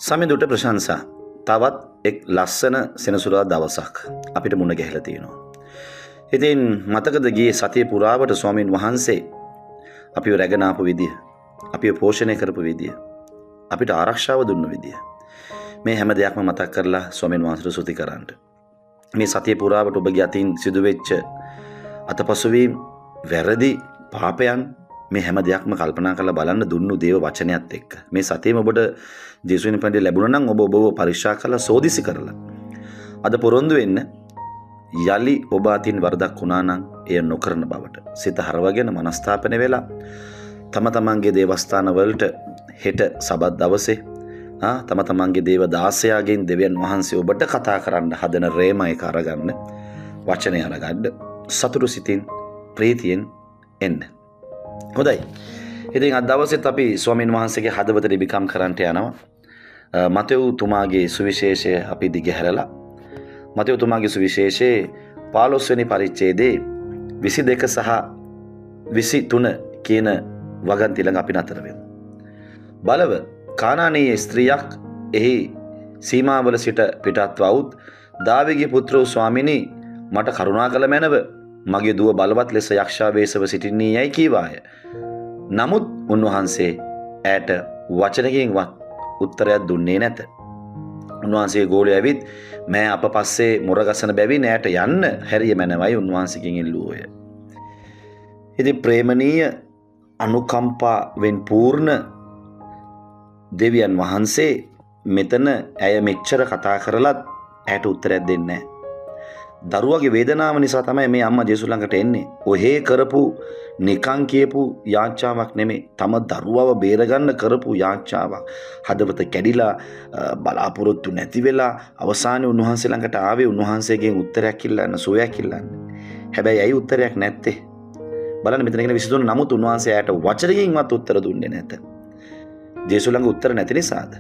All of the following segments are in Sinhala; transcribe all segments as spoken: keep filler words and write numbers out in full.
සමිඳුට ප්‍රශංසා. තවත් එක් ලස්සන සෙනසුරාදා දවසක් අපිට මුණ ගැහිලා තියෙනවා. ඉතින් මතකද ගියේ සතිය පුරාවට ස්වාමින් වහන්සේ අපිව රැගෙන ආපු විදිය, අපිව පෝෂණය කරපු විදිය, අපිට ආරක්ෂාව දුන්න විදිය. මේ හැම දෙයක්ම මතක් කරලා ස්වාමින් වහන්සේට ස්තුති කරන්න. මේ සතිය පුරාවට ඔබගේ අතින් සිදුවෙච්ච අතපසුවීම්, වැරදි, පාපයන් මේ හැම දෙයක්ම කල්පනා කරලා බලන්න දුන්නු දේව වචනයත් එක්ක. මේ සතියේම ඔබට ජේසුස්වනි පඬි ලැබුණා නම් ඔබ ඔබව පරික්ෂා කරලා සෝදිසි කරලා අද පොරොන්දු වෙන්න යලි ඔබ අතින් වරදක් වුණා නම් එය නොකරන බවට සිත හරවගෙන මනස්ථාපන වෙලා තම තමන්ගේ දේවස්ථාන වලට හෙට සබත් දවසේ ආ තම තමන්ගේ දේව දාසයාගෙන් දෙවියන් වහන්සේ ඔබට කතා කරන්න හදන රේම එක අරගන්න, වචනේ අරගන්න, සතුටු සිතින් ප්‍රීතියෙන් එන්න. හොඳයි. ඉතින් අද දවසෙත් අපි ස්වාමීන් වහන්සේගේ හදවතට ඉබිකම් කරන්නට යනවා. මතෙව් තුමාගේ සුවිශේෂය අපි දිගහැරලා මතෙව් තුමාගේ සුවිශේෂයේ පහළොස් වෙනි පරිච්ඡේදයේ විසි දෙක සහ විසි තුන කියන වගන්ති ළඟ අපි නතර වෙමු. බලව කානානීය ස්ත්‍රියක් එහි සීමාවල සිට පිටත්ව වුත් දාවීගේ පුත්‍ර වූ ස්වාමිනී මට කරුණා කළ මැනව මගේ දුව බලවත් ලෙස යක්ෂාවේශව සිටින්නේ යයි කීවාය. නමුත් උන්වහන්සේ ඈට වචනකින්වත් උත්තරයක් දුන්නේ නැත. උන්වහන්සේ ගෝලයේ ඇවිත් මෑ අප පස්සේ මොරගසන බැවින් ඈට යන්න හැරිය මැනවයි උන්වහන්සේගෙන් ඉල්ලුවෝය. ඉතින් ප්‍රේමණීය අනුකම්පාවෙන් පූර්ණ දෙවියන් වහන්සේ මෙතන ඇය මෙච්චර කතා කරලත් ඇයට උත්තරයක් දෙන්නේ නැහැ. දරුවගේ වේදනාව නිසා තමයි මේ අම්මා ජේසුස් ළඟට එන්නේ. ඔහේ කරපු නිකං කියපු යාච්ඡාවක් නෙමෙයි. තම දරුවව බේරගන්න කරපු යාච්ඡාවක්. හදවත කැඩිලා බලාපොරොත්තු නැති වෙලා අවසානයේ උන්වහන්සේ ළඟට ආවේ උන්වහන්සේගෙන් උත්තරයක් ඉල්ලන්න, සෝයක් ඉල්ලන්න. හැබැයි ඇයි උත්තරයක් නැත්තේ? බලන්න මෙතන කියන විසි තුන නමුත් උන්වහන්සේ ඇයට වචනකින්වත් උත්තර දුන්නේ නැත. ජේසුස් ළඟ උත්තර නැති නිසාද?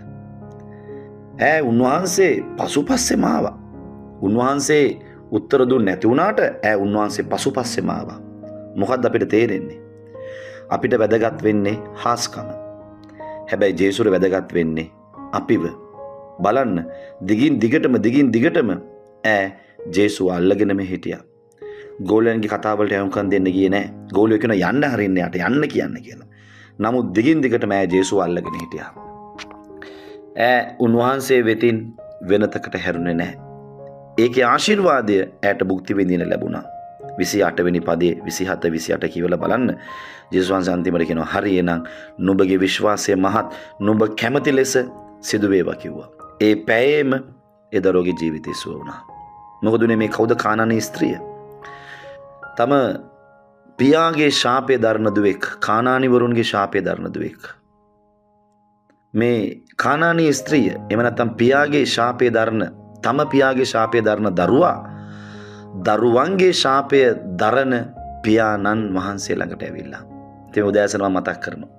ඈ උන්වහන්සේ පසුපස්සෙම ආවා. උන්වහන්සේ උත්තර දුන්නේ නැති වුණාට ඈ උන්වහන්සේ පසුපස්සෙම ආවා. මොකද්ද අපිට තේරෙන්නේ? අපිට වැදගත් වෙන්නේ හාස්කම. හැබැයි ජේසුස්ට වැදගත් වෙන්නේ අපිව. බලන්න දිගින් දිගටම දිගින් දිගටම ඈ ජේසුස් අල්ලගෙනම හිටියා. ගෝලයන්ගේ කතා වලට යොමුකම් දෙන්න ගියේ නැහැ. ගෝලියෝ කියන යන්න හරින්න යට යන්න කියන්න කියලා. නමුත් දිගින් දිගටම ඈ ජේසුස් අල්ලගෙන හිටියා. ඈ උන්වහන්සේ වෙතින් වෙනතකට හැරුණේ නැහැ. ඒකේ ආශිර්වාදය ඇයට භුක්ති විඳින්න ලැබුණා. විසි අට වෙනි පදයේ විසි හත විසි අට කියවලා බලන්න. ජේසුස් වහන්සේ අන්තිමට කියනවා හරි එහෙනම් නුඹගේ විශ්වාසය මහත්, නුඹ කැමති ලෙස සිදු වේවා කිව්වා. ඒ පැයේම ඒ දරුවගේ ජීවිතය සුව වුණා. මොකද උනේ මේ කවුද? කානානීය ස්ත්‍රිය. තම පියාගේ ශාපය දරන දුවෙක්, කානානීවරුන්ගේ ශාපය දරන දුවෙක්. මේ කානානීය ස්ත්‍රිය එහෙම නැත්නම් පියාගේ ශාපය දරන තම පියාගේ ශාපය දරන දරුවා දරුවන්ගේ ශාපය දරන පියාණන් වහන්සේ ළඟට ඇවිල්ලා. ඉතින් උදෑසන මම මතක් කරනවා.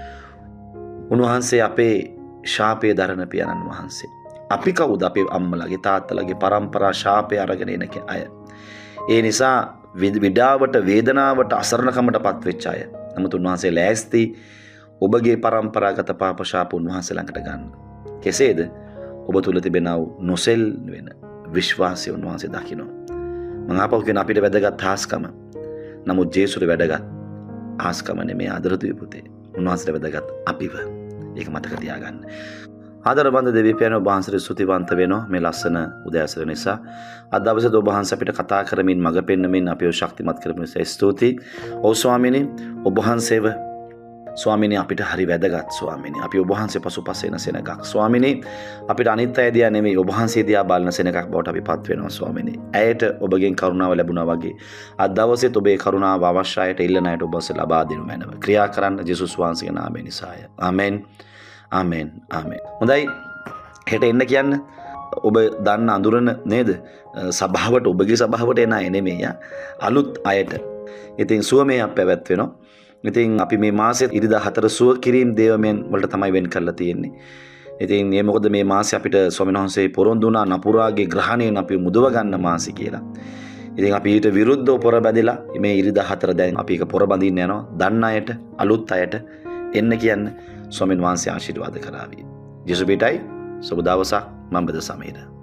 උන්වහන්සේ අපේ ශාපය දරන පියාණන් වහන්සේ. අපි කවුද? අපේ අම්මලාගේ තාත්තලාගේ පරම්පරා ශාපය අරගෙන එන අය. ඒ නිසා විඩාවට, වේදනාවට, අසරණකමටපත් වෙච්ච අය. නමුත් උන්වහන්සේ ලෑස්ති ඔබගේ පරම්පරාගත පාප ශාප උන්වහන්සේ ළඟට ගන්න. කෙසේද? ඔබ තුල තිබෙනා වූ නොසෙල් වෙන විශ්වාසය උන්වහන්සේ දකිනවා. මම ආපහු කියන අපිට වැදගත් හාස්කම. නමුත් ජේසුස්ට වැදගත් හාස්කම නෙමෙයි ආදරදුවේ පුතේ. උන්වහන්සේට වැදගත් අපිව. ඒක මතක තියාගන්න. ආදරබන්ද දෙවියන් වහන්සේට ස්තුතිවන්ත වෙනවා මේ ලස්සන උදෑසන නිසා. අද දවසේ ඔබ වහන්සේ අපිට කතා කරමින් මඟ පෙන්වමින් අපිව ශක්තිමත් කරපු නිසා ස්තුතියි. ඔව් ස්වාමීනි, ඔබ වහන්සේව ස්වාමීනි අපිට හරි වැදගත් ස්වාමීනි. අපි ඔබ වහන්සේ පසුපස එන සෙනගක් ස්වාමීනි. අපිට අනිත් අය දිහා නෙමෙයි ඔබ වහන්සේ දිහා බලන සෙනගක් බවට අපිපත් වෙනවා ස්වාමීනි. ඇයට ඔබගෙන් කරුණාව ලැබුණා වගේ අද දවසේත් ඔබේ කරුණාව අවශ්‍යයට ඉල්ලන අයට ඔබ ඔස්සේ ලබා දෙනු මැනව. ක්‍රියා කරන්න ජේසුස් වහන්සේගේ නාමයෙන් නිසාය. ආමෙන්. ආමෙන්. ආමෙන්. හොඳයි. හෙට එන්න කියන්න. ඔබ දන්න අඳුරන නේද? සභාවට, ඔබගේ සභාවට එන අය නෙමෙයි. අලුත් අයට. ඉතින් සුවමයක් පැවැත්වෙනවා. ඉතින් අපි මේ මාසෙ ඉරිදා හතර සුව කිරීම දේවමෙන් වලට තමයි වෙන් කරලා තියෙන්නේ. ඉතින් මේ මොකද මේ මාසෙ අපිට ස්වාමීන් වහන්සේ පොරොන්දු වුණා නපුරාගේ ග්‍රහණයෙන් අපි මුදව ගන්න මාසෙ කියලා. ඉතින් අපි ඊට විරුද්ධව පොර බැඳිලා මේ ඉරිදා හතර දැන් අපි ඒක පොර බඳින්න යනවා. දන්න අයට, අලුත් අයට එන්න කියන්න ස්වාමීන් වහන්සේ ආශිර්වාද කරાવી. ජේසුස් පිටයි සුබ දවසක්. මම බද සමීර.